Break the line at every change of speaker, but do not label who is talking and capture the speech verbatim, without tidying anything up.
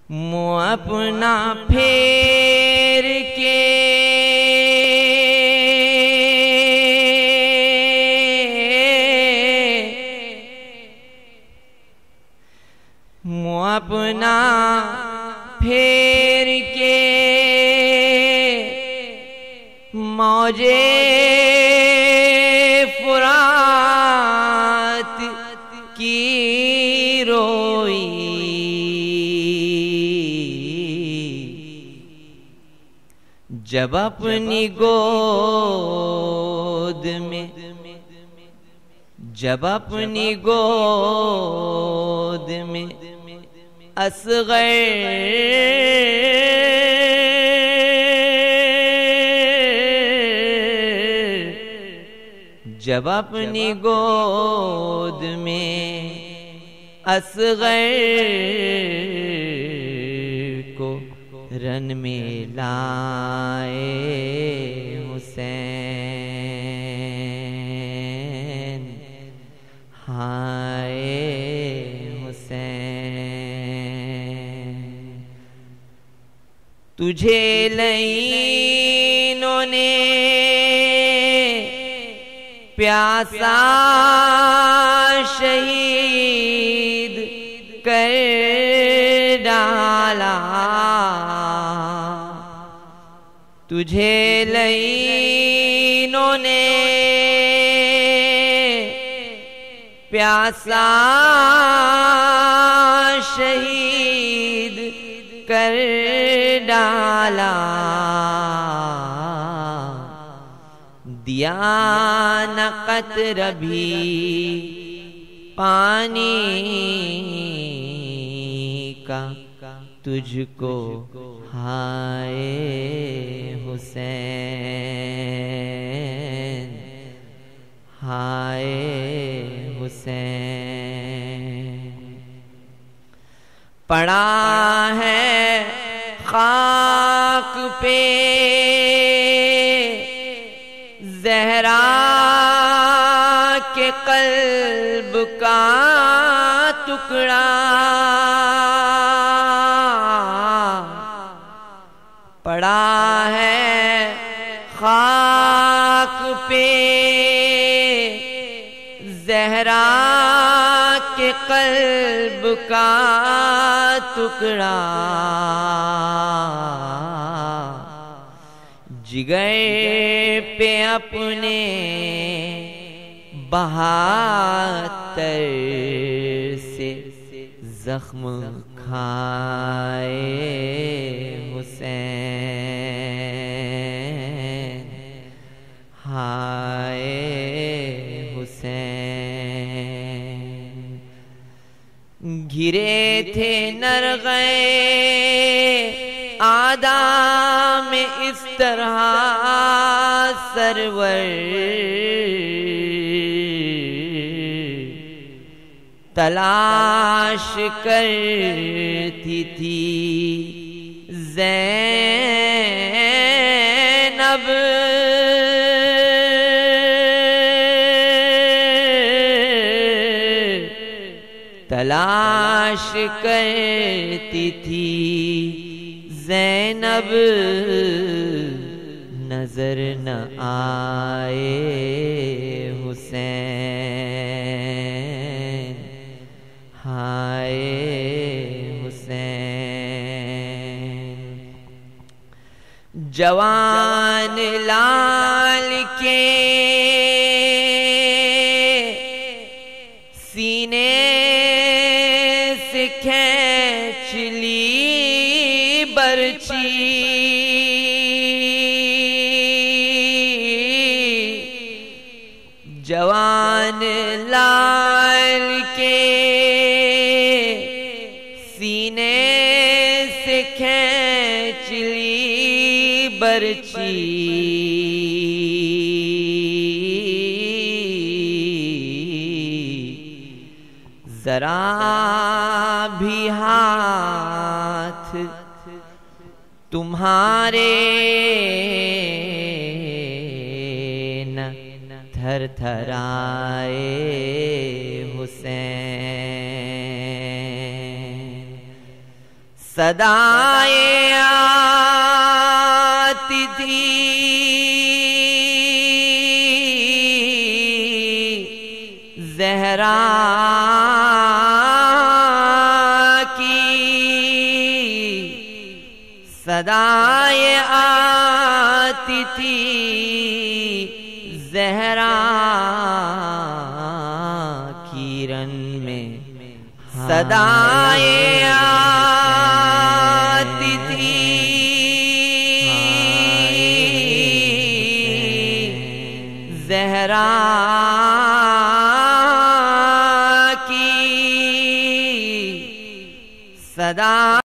منہ اپنا پھیر کے منہ اپنا پھیر کے موجے فرات کی روئی جب اپنی گود میں جب اپنی گود میں اصغر جب اپنی گود میں اصغر کو رن میں لائے حسین ہائے حسین تجھے لعینوں نے پیاسا شہید کر ڈالا تجھے لعینوں نے پیاسا شہید کر ڈالا دیا نہ قطرہ بھی پانی کا تجھ کو ہائے حسین ہائے حسین پڑا ہے خاک پہ زہرا کے قلب کا ٹکڑا پڑا ہے خاک پہ زہرا کے قلب کا ٹکڑا جگر پہ اپنے بہاتر سے زخم کھائے حسین ہائے حسین گھرے تھے نرغے آدم میں اس طرح سرور تلاش کرتی تھی زینب تلاش کرتی تھی زینب نظر نہ آئے حسین ہائے حسین جوان لال کے سینے سے کھینچ لی برچی جوان لال کے سینے سے کھینچ لی برچی ذرا بھی ہاتھ تمہارے نہ تھر تھرائے حسین صدائیں آتی تھی زہرا کی، صدائیں آتی تھی زہرا کی رن میں، صدائیں آتی تھی زہرا کی، صدا